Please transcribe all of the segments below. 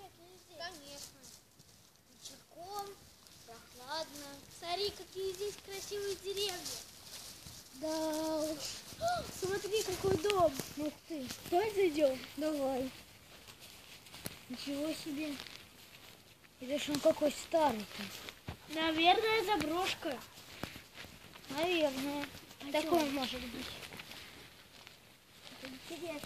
замечательно здесь. Конечно. Вечерком, прохладно. Смотри, какие здесь красивые деревья. Да уж. Смотри, какой дом. Ух ты. Давай зайдем. Давай. Ничего себе. Это ж он какой старый-то. Наверное, заброшка. Наверное. Такое может быть. Это интересно.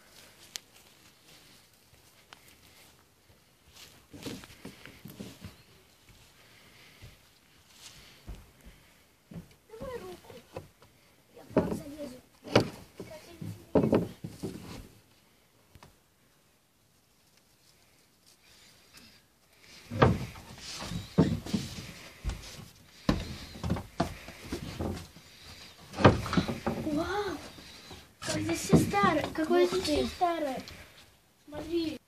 Давай руку. Я так залезу. Как интересно. Вау! Как здесь все старое. Какое здесь все старое. Смотри.